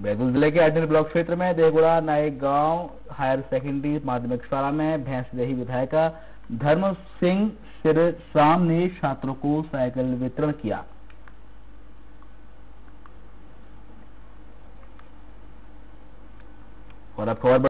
बैतूल जिले के अडनल ब्लॉक क्षेत्र में देहगुड़ा नायक गांव हायर सेकेंडरी माध्यमिक शाला में भैंसदेही विधायिका धर्म सिंह श्रीराम ने छात्रों को साइकिल वितरण किया। और अब खबर